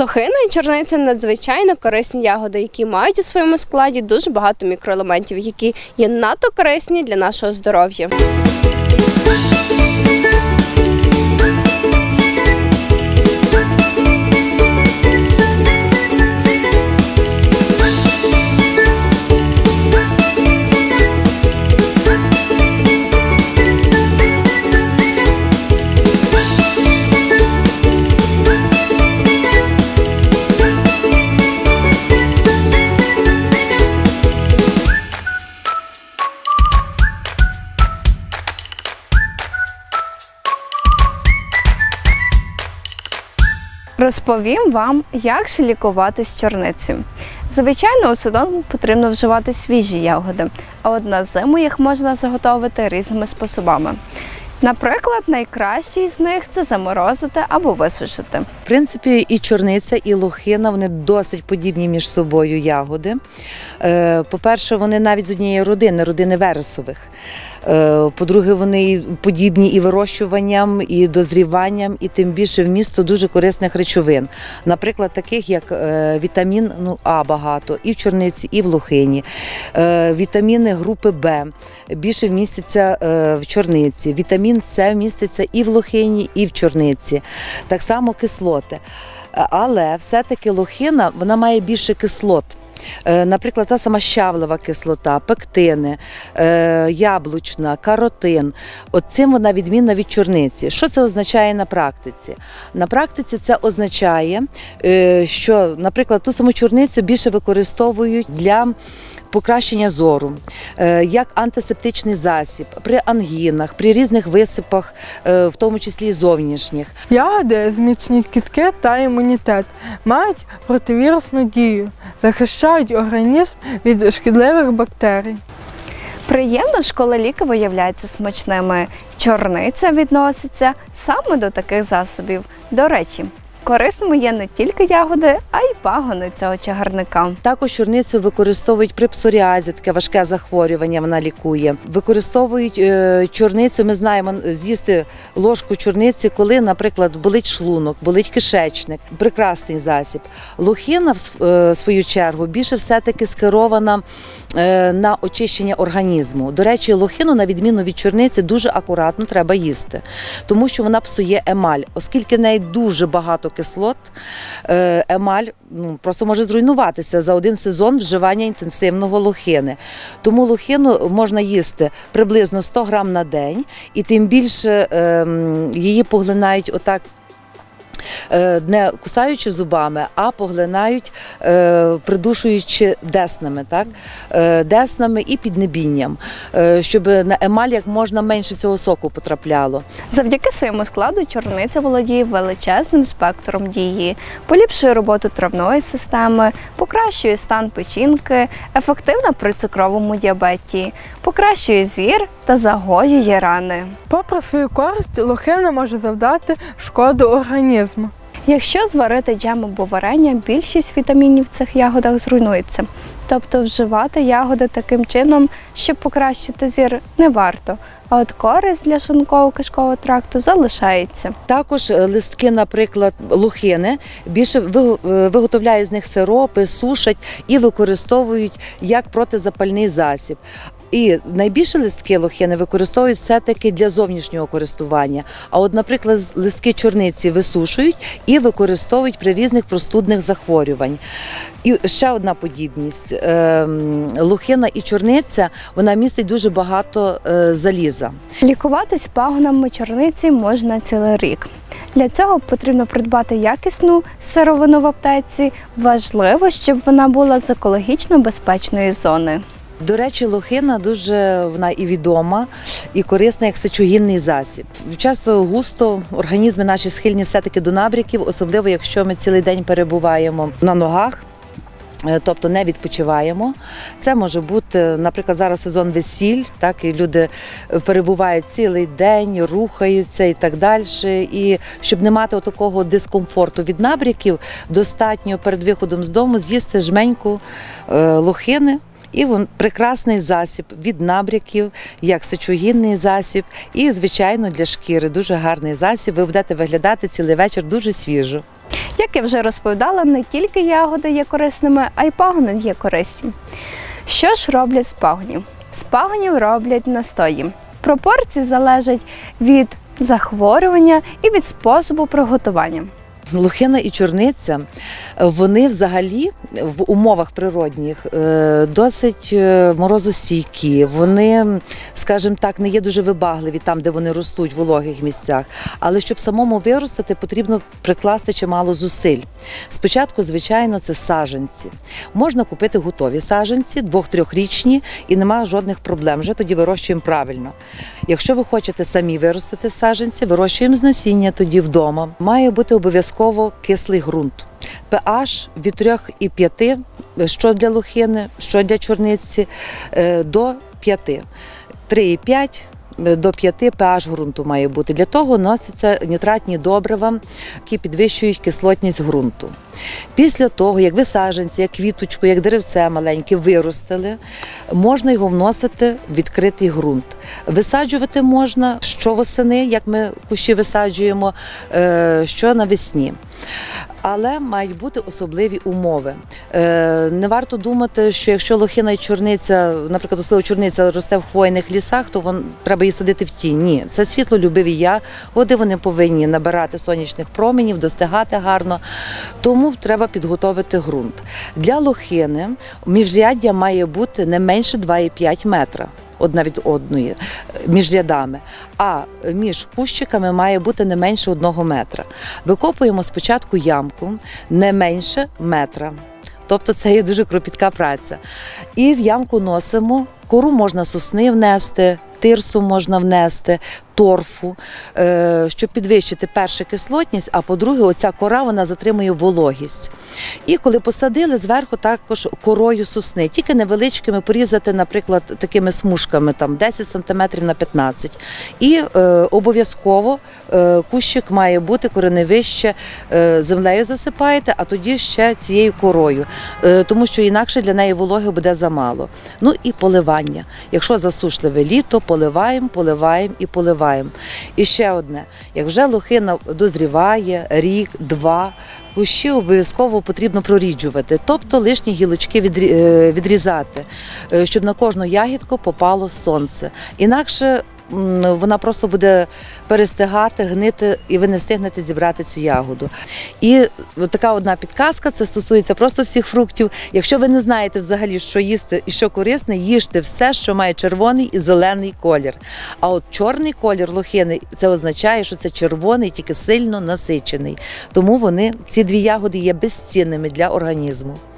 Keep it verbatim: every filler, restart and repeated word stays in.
Лохина і чорниця – надзвичайно корисні ягоди, які мають у своєму складі дуже багато мікроелементів, які є надто корисні для нашого здоров'я. Розповім вам, як же лікуватись чорницею. Звичайно, у сезон потрібно вживати свіжі ягоди, а от на зиму їх можна заготовити різними способами. Наприклад, найкращий з них – це заморозити або висушити. В принципі, і чорниця, і лохина – вони досить подібні між собою ягоди. По-перше, вони навіть з однієї родини, родини вересових. По-друге, вони подібні і вирощуванням, і дозріванням, і тим більше вмісту дуже корисних речовин. Наприклад, таких як вітамін ну, А багато і в чорниці, і в лохині. Вітаміни групи Б більше вмістяться в чорниці. Вітамін С вміститься і в лохині, і в чорниці. Так само кислоти. Але все-таки лохина, вона має більше кислот. Наприклад, та сама щавлова кислота, пектини, яблучна, каротин. От цим вона відмінна від чорниці. Що це означає на практиці? На практиці це означає, що, наприклад, ту саму чорницю більше використовують для покращення зору, як антисептичний засіб, при ангінах, при різних висипах, в тому числі зовнішніх. Ягоди зміцнюють кістки та імунітет, мають противірусну дію, захищають організм від шкідливих бактерій. Приємно, що коли ліки виявляються смачними. Чорниця відноситься саме до таких засобів. До речі, корисними є не тільки ягоди, а й пагони цього чагарника. Також чорницю використовують при псоріазі, таке важке захворювання, вона лікує. Використовують е, чорницю, ми знаємо, з'їсти ложку чорниці, коли, наприклад, болить шлунок, болить кишечник. Прекрасний засіб. Лохина, в е, свою чергу, більше все-таки скерована е, на очищення організму. До речі, лохину, на відміну від чорниці, дуже акуратно треба їсти, тому що вона псує емаль, оскільки в неї дуже багато кислот, емаль ну, просто може зруйнуватися за один сезон вживання інтенсивного лохини. Тому лохину можна їсти приблизно сто грам на день, і тим більше е, її поглинають отак, не кусаючи зубами, а поглинають, придушуючи деснами, так? Деснами і піднебінням, щоб на емаль як можна менше цього соку потрапляло. Завдяки своєму складу чорниця володіє величезним спектром дії, поліпшує роботу травної системи, покращує стан печінки, ефективна при цукровому діабеті, покращує зір та загоює рани. Попри свою користь, лохина може завдати шкоду організму. Якщо зварити джем або варення, більшість вітамінів в цих ягодах зруйнується. Тобто вживати ягоди таким чином, щоб покращити зір, не варто. А от користь для шлунково-кишкового тракту залишається. Також листки, наприклад, лохини, більше виготовляють з них сиропи, сушать і використовують як протизапальний засіб. І найбільше листки лохини використовують все-таки для зовнішнього користування. А от, наприклад, листки чорниці висушують і використовують при різних простудних захворювань. І ще одна подібність. Лохина і чорниця, вона містить дуже багато заліза. Лікуватись пагонами чорниці можна цілий рік. Для цього потрібно придбати якісну сировину в аптеці. Важливо, щоб вона була з екологічно безпечної зони. До речі, лохина дуже вона і відома, і корисна як сечогінний засіб. Часто густо організми наші схильні все-таки до набряків, особливо якщо ми цілий день перебуваємо на ногах, тобто не відпочиваємо. Це може бути, наприклад, зараз сезон весіль, так, і люди перебувають цілий день, рухаються і так далі. І щоб не мати такого дискомфорту від набряків, достатньо перед виходом з дому з'їсти жменьку лохини. І він прекрасний засіб від набряків, як сечогінний засіб і, звичайно, для шкіри. Дуже гарний засіб. Ви будете виглядати цілий вечір дуже свіжо. Як я вже розповідала, не тільки ягоди є корисними, а й пагони є корисні. Що ж роблять з пагонів? З пагонів роблять настої. Пропорції залежать від захворювання і від способу приготування. Лохина і чорниця, вони взагалі в умовах природних досить морозостійкі, вони, скажімо так, не є дуже вибагливі там, де вони ростуть, в вологих місцях. Але щоб самому виростити, потрібно прикласти чимало зусиль. Спочатку, звичайно, це саджанці. Можна купити готові саджанці, двох-трьохрічні, і немає жодних проблем, вже тоді вирощуємо правильно. Якщо ви хочете самі виростити саджанці, вирощуємо з насіння тоді вдома. Має бути обов'язково кислий ґрунт. pH від трьох і п'яти, що для лохини, що для чорниці, до п'яти. три і п'ять до п'яти pH ґрунту має бути. Для того носяться нітратні добрива, які підвищують кислотність ґрунту. Після того, як ви саджанці, як квіточку, як деревце маленьке виростили, можна його вносити в відкритий ґрунт. Висаджувати можна що восени, як ми кущі висаджуємо, що навесні. Але мають бути особливі умови. Не варто думати, що якщо лохина і чорниця, наприклад, особливо чорниця росте в хвойних лісах, то вон, треба її садити в тінь. Ні, це світлолюбиві ягоди, вони повинні набирати сонячних променів, достигати гарно. Тому треба підготовити ґрунт. Для лохини міжряддя має бути не менше два і п'ять метра. Одна від одної, між рядами, а між кущиками має бути не менше одного метра. Викопуємо спочатку ямку не менше метра, тобто це є дуже кропітка праця. І в ямку носимо, кору можна сосни внести, тирсу можна внести, торфу, щоб підвищити, перше, кислотність, а по-друге, оця кора, вона затримує вологість. І коли посадили, зверху також корою сосни, тільки невеличкими порізати, наприклад, такими смужками, там десять сантиметрів на п'ятнадцять. І е, обов'язково е, кущик має бути кореневище, е, землею засипаєте, а тоді ще цією корою, е, тому що інакше для неї вологи буде замало. Ну і поливання. Якщо засушливе літо, поливаємо, поливаємо і поливаємо. І ще одне, як вже лохина дозріває, рік, два, кущі обов'язково потрібно проріджувати, тобто лишні гілочки відрізати, щоб на кожну ягідку попало сонце. Інакше вона просто буде перестигати, гнити, і ви не встигнете зібрати цю ягоду. І така одна підказка, це стосується просто всіх фруктів. Якщо ви не знаєте взагалі, що їсти і що корисне, їжте все, що має червоний і зелений колір. А от чорний колір лохини, це означає, що це червоний, тільки сильно насичений. Тому вони, ці дві ягоди є безцінними для організму.